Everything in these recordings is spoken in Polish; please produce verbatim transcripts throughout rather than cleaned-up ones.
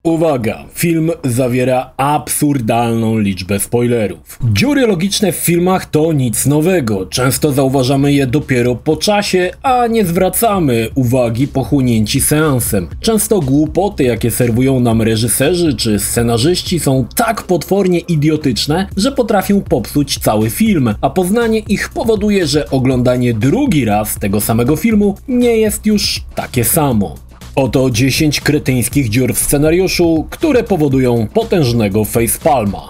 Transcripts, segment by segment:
Uwaga, film zawiera absurdalną liczbę spoilerów. Dziury logiczne w filmach to nic nowego, często zauważamy je dopiero po czasie, a nie zwracamy uwagi pochłonięci seansem. Często głupoty, jakie serwują nam reżyserzy czy scenarzyści, są tak potwornie idiotyczne, że potrafią popsuć cały film, a poznanie ich powoduje, że oglądanie drugi raz tego samego filmu nie jest już takie samo. Oto dziesięć kretyńskich dziur w scenariuszu, które powodują potężnego facepalma.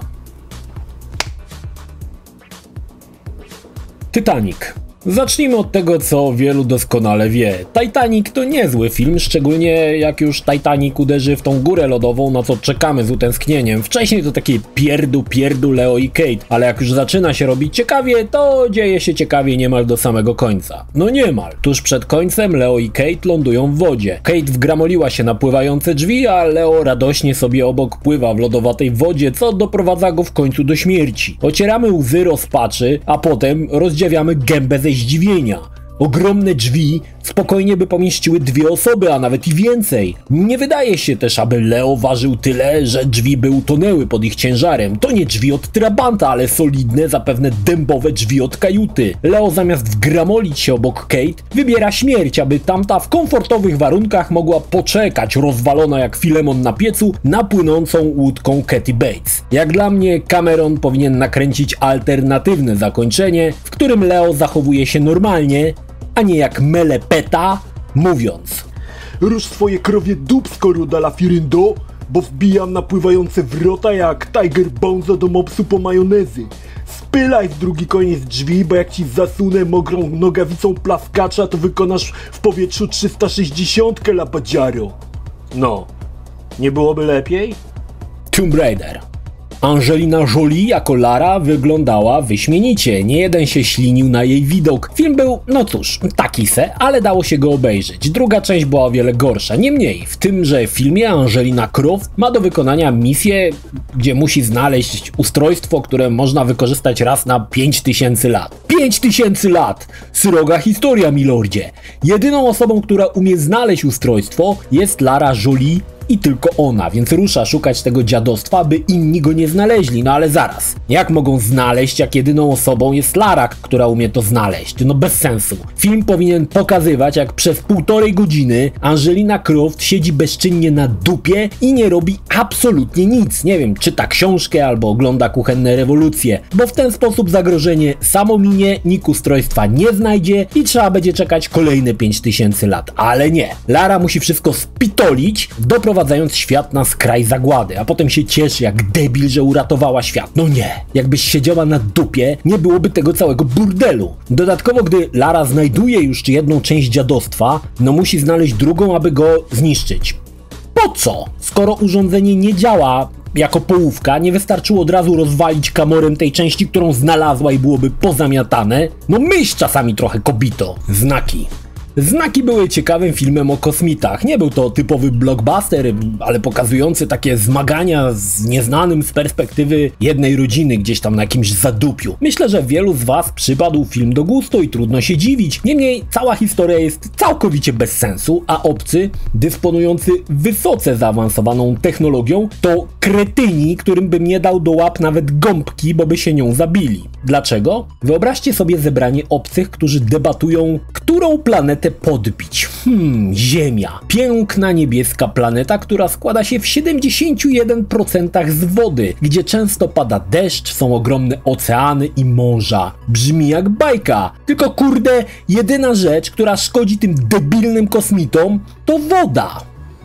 Titanic. Zacznijmy od tego, co wielu doskonale wie. Titanic to niezły film, szczególnie jak już Titanic uderzy w tą górę lodową, na co czekamy z utęsknieniem. Wcześniej to takie pierdu, pierdu Leo i Kate, ale jak już zaczyna się robić ciekawie, to dzieje się ciekawie niemal do samego końca. No niemal. Tuż przed końcem Leo i Kate lądują w wodzie. Kate wgramoliła się na pływające drzwi, a Leo radośnie sobie obok pływa w lodowatej wodzie, co doprowadza go w końcu do śmierci. Ocieramy łzy rozpaczy, a potem rozdziawiamy gębę ze zdziwienia. Ogromne drzwi spokojnie by pomieściły dwie osoby, a nawet i więcej. Nie wydaje się też, aby Leo ważył tyle, że drzwi by utonęły pod ich ciężarem. To nie drzwi od trabanta, ale solidne, zapewne dębowe drzwi od kajuty. Leo zamiast wgramolić się obok Kate, wybiera śmierć, aby tamta w komfortowych warunkach mogła poczekać, rozwalona jak Filemon na piecu, na płynącą łódką Kathy Bates. Jak dla mnie Cameron powinien nakręcić alternatywne zakończenie, w którym Leo zachowuje się normalnie, a nie jak melepeta, mówiąc: rusz swoje krowie dupsko, Rodala Firyndo, bo wbijam na pływające wrota jak Tiger Bonzo do mopsu po majonezy. Spylaj w drugi koniec drzwi, bo jak ci zasunę mokrą nogawicą plaskacza, to wykonasz w powietrzu trzysta sześćdziesiąt, lapadziaro. No, nie byłoby lepiej? Tomb Raider. Angelina Jolie jako Lara wyglądała wyśmienicie, nie jeden się ślinił na jej widok. Film był, no cóż, taki se, ale dało się go obejrzeć. Druga część była o wiele gorsza. Niemniej, w tymże filmie Angelina Croft ma do wykonania misję, gdzie musi znaleźć ustrojstwo, które można wykorzystać raz na pięć tysięcy lat. pięć tysięcy lat! Sroga historia, milordzie! Jedyną osobą, która umie znaleźć ustrojstwo, jest Lara Jolie, i tylko ona, więc rusza szukać tego dziadostwa, by inni go nie znaleźli. No ale zaraz, jak mogą znaleźć, jak jedyną osobą jest Lara, która umie to znaleźć? No bez sensu. Film powinien pokazywać, jak przez półtorej godziny Angelina Croft siedzi bezczynnie na dupie i nie robi absolutnie nic. Nie wiem, czyta książkę albo ogląda kuchenne rewolucje, bo w ten sposób zagrożenie samo minie, nikt ustrojstwa nie znajdzie i trzeba będzie czekać kolejne pięć tysięcy lat. Ale nie. Lara musi wszystko spitolić, doprowadzić Wprowadzając świat na skraj zagłady, a potem się cieszy jak debil, że uratowała świat. No nie, jakbyś siedziała na dupie, nie byłoby tego całego burdelu. Dodatkowo, gdy Lara znajduje już jedną część dziadostwa, no musi znaleźć drugą, aby go zniszczyć. Po co? Skoro urządzenie nie działa jako połówka, nie wystarczyło od razu rozwalić kamorem tej części, którą znalazła i byłoby pozamiatane? No myśl czasami trochę, kobito. Znaki. Znaki były ciekawym filmem o kosmitach. Nie był to typowy blockbuster, ale pokazujący takie zmagania z nieznanym z perspektywy jednej rodziny gdzieś tam na jakimś zadupiu. Myślę, że wielu z was przypadł film do gustu i trudno się dziwić. Niemniej cała historia jest całkowicie bez sensu, a obcy, dysponujący wysoce zaawansowaną technologią, to kretyni, którym bym nie dał do łap nawet gąbki, bo by się nią zabili. Dlaczego? Wyobraźcie sobie zebranie obcych, którzy debatują, którą planetę podbić. Hmm, Ziemia. Piękna niebieska planeta, która składa się w siedemdziesięciu jeden procent z wody, gdzie często pada deszcz, są ogromne oceany i morza. Brzmi jak bajka. Tylko kurde, jedyna rzecz, która szkodzi tym debilnym kosmitom, to woda.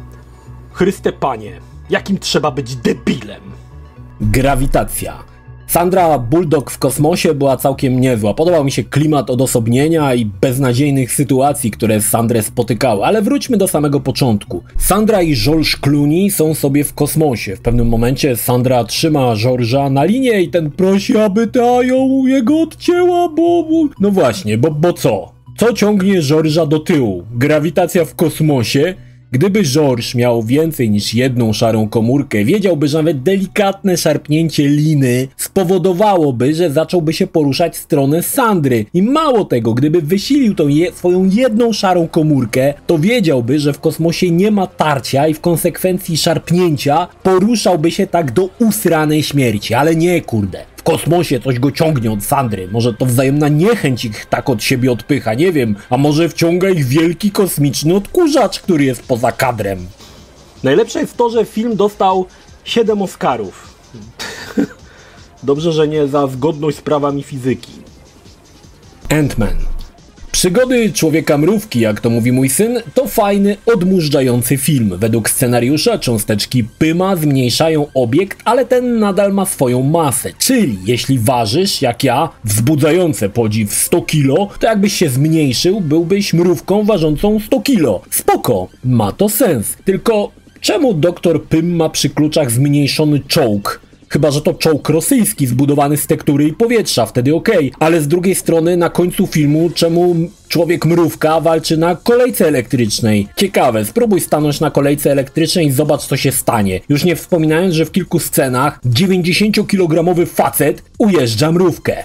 Chryste Panie, jakim trzeba być debilem? Grawitacja. Sandra Bullock w kosmosie była całkiem niezła. Podobał mi się klimat odosobnienia i beznadziejnych sytuacji, które Sandrę spotykały, ale wróćmy do samego początku. Sandra i George Clooney są sobie w kosmosie. W pewnym momencie Sandra trzyma George'a na linie i ten prosi, aby ta ją jego odcięła, bo... No właśnie, bo, bo co? Co ciągnie George'a do tyłu? Grawitacja w kosmosie? Gdyby George miał więcej niż jedną szarą komórkę, wiedziałby, że nawet delikatne szarpnięcie liny spowodowałoby, że zacząłby się poruszać w stronę Sandry. I mało tego, gdyby wysilił tą je swoją jedną szarą komórkę, to wiedziałby, że w kosmosie nie ma tarcia i w konsekwencji szarpnięcia poruszałby się tak do usranej śmierci. Ale nie, kurde. W kosmosie coś go ciągnie od Sandry. Może to wzajemna niechęć ich tak od siebie odpycha, nie wiem. A może wciąga ich wielki kosmiczny odkurzacz, który jest poza kadrem. Najlepsze jest to, że film dostał siedem Oscarów. Dobrze, że nie za zgodność z prawami fizyki. Ant-Man. Przygody Człowieka Mrówki, jak to mówi mój syn, to fajny, odmurzający film. Według scenariusza cząsteczki pyma zmniejszają obiekt, ale ten nadal ma swoją masę. Czyli jeśli ważysz, jak ja, wzbudzające podziw sto kilo, to jakbyś się zmniejszył, byłbyś mrówką ważącą sto kilo. Spoko, ma to sens. Tylko czemu doktor Pym ma przy kluczach zmniejszony czołg? Chyba że to czołg rosyjski zbudowany z tektury i powietrza, wtedy okej. Okay. Ale z drugiej strony na końcu filmu czemu człowiek mrówka walczy na kolejce elektrycznej? Ciekawe, spróbuj stanąć na kolejce elektrycznej i zobacz co się stanie. Już nie wspominając, że w kilku scenach dziewięćdziesięciokilogramowy facet ujeżdża mrówkę.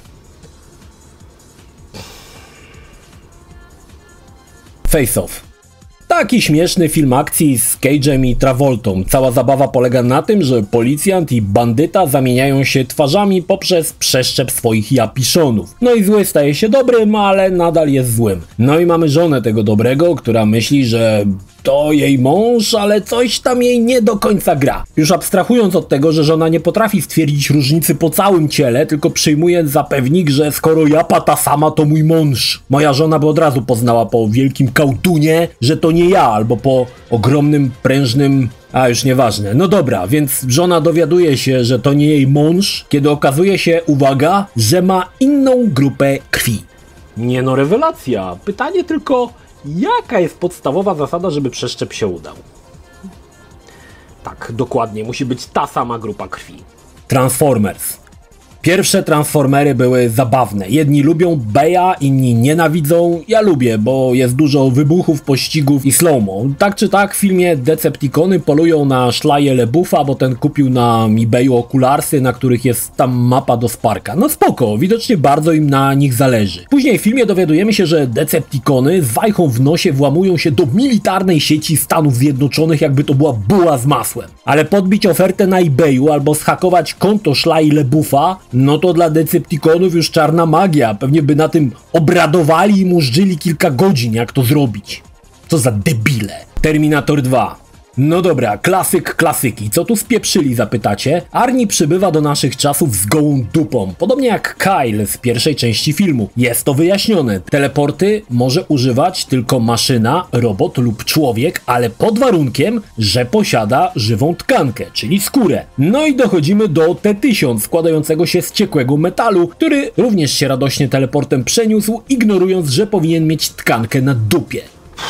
Face Off. Taki śmieszny film akcji z Cage'em i Travoltą. Cała zabawa polega na tym, że policjant i bandyta zamieniają się twarzami poprzez przeszczep swoich japiszonów. No i zły staje się dobrym, ale nadal jest złym. No i mamy żonę tego dobrego, która myśli, że to jej mąż, ale coś tam jej nie do końca gra. Już abstrahując od tego, że żona nie potrafi stwierdzić różnicy po całym ciele, tylko przyjmuje za pewnik, że skoro japa ta sama, to mój mąż. Moja żona by od razu poznała po wielkim kałtunie, że to nie ja, albo po ogromnym, prężnym... A już nieważne. No dobra, więc żona dowiaduje się, że to nie jej mąż, kiedy okazuje się, uwaga, że ma inną grupę krwi. Nie no, rewelacja. Pytanie tylko... Jaka jest podstawowa zasada, żeby przeszczep się udał? Tak, dokładnie, musi być ta sama grupa krwi. Transformers. Pierwsze Transformery były zabawne. Jedni lubią Beja, inni nienawidzą. Ja lubię, bo jest dużo wybuchów, pościgów i slow-mo. Tak czy tak w filmie Decepticony polują na Shia LaBeoufa, bo ten kupił na eBayu okularsy, na których jest tam mapa do Sparka. No spoko, widocznie bardzo im na nich zależy. Później w filmie dowiadujemy się, że Decepticony z wajchą w nosie włamują się do militarnej sieci Stanów Zjednoczonych, jakby to była buła z masłem. Ale podbić ofertę na eBayu albo zhakować konto Shia LaBeoufa, no to dla Decepticonów już czarna magia. Pewnie by na tym obradowali i mużdżyli kilka godzin, jak to zrobić. Co za debile. Terminator dwa. No dobra, klasyk klasyki. Co tu spieprzyli, zapytacie? Arnie przybywa do naszych czasów z gołą dupą. Podobnie jak Kyle z pierwszej części filmu. Jest to wyjaśnione. Teleporty może używać tylko maszyna, robot lub człowiek, ale pod warunkiem, że posiada żywą tkankę, czyli skórę. No i dochodzimy do T tysiąc składającego się z ciekłego metalu, który również się radośnie teleportem przeniósł, ignorując, że powinien mieć tkankę na dupie.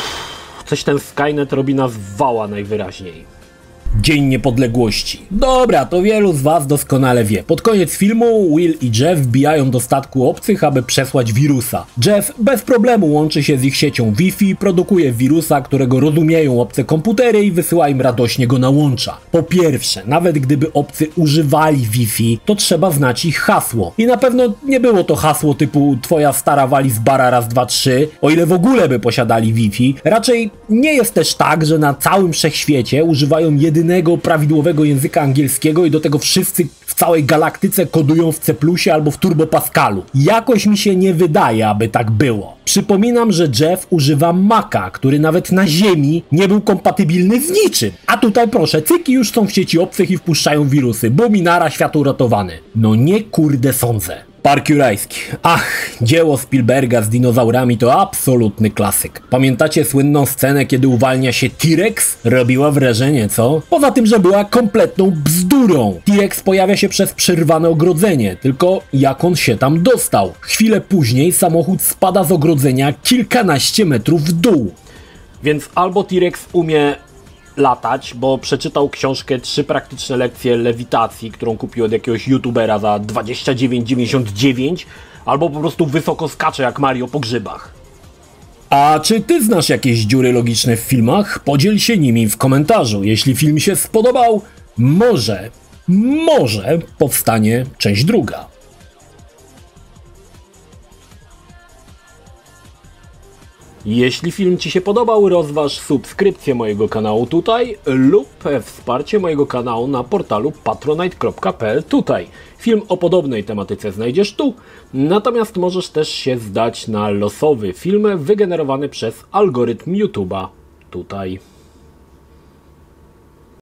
Coś ten Skynet robi nas wała najwyraźniej. Dzień Niepodległości. Dobra, to wielu z was doskonale wie. Pod koniec filmu Will i Jeff wbijają do statku obcych, aby przesłać wirusa. Jeff bez problemu łączy się z ich siecią Wi-Fi, produkuje wirusa, którego rozumieją obce komputery i wysyła im radośnie go na łącza. Po pierwsze, nawet gdyby obcy używali Wi-Fi, to trzeba znać ich hasło. I na pewno nie było to hasło typu twoja stara wali z bara raz, dwa, trzy, o ile w ogóle by posiadali Wi-Fi. Raczej nie jest też tak, że na całym wszechświecie używają jedynego prawidłowego języka angielskiego i do tego wszyscy w całej galaktyce kodują w C plusie albo w Turbo Pascalu. Jakoś mi się nie wydaje, aby tak było. Przypominam, że Jeff używa Maca, który nawet na Ziemi nie był kompatybilny z niczym. A tutaj proszę, cyki już są w sieci obcych i wpuszczają wirusy. Buminara, świat uratowany. No nie kurde sądzę. Park Jurajski. Ach, dzieło Spielberga z dinozaurami to absolutny klasyk. Pamiętacie słynną scenę, kiedy uwalnia się T-Rex? Robiła wrażenie, co? Poza tym, że była kompletną bzdurą. T-Rex pojawia się przez przerwane ogrodzenie, tylko jak on się tam dostał? Chwilę później samochód spada z ogrodzenia kilkanaście metrów w dół. Więc albo T-Rex umie latać, bo przeczytał książkę Trzy praktyczne lekcje lewitacji, którą kupił od jakiegoś youtubera za dwadzieścia dziewięć dziewięćdziesiąt dziewięć, albo po prostu wysoko skacze jak Mario po grzybach. A czy ty znasz jakieś dziury logiczne w filmach? Podziel się nimi w komentarzu. Jeśli film się spodobał, może, może powstanie część druga. Jeśli film ci się podobał, rozważ subskrypcję mojego kanału tutaj lub wsparcie mojego kanału na portalu patronite kropka p l tutaj. Film o podobnej tematyce znajdziesz tu, natomiast możesz też się zdać na losowy film wygenerowany przez algorytm YouTube'a tutaj.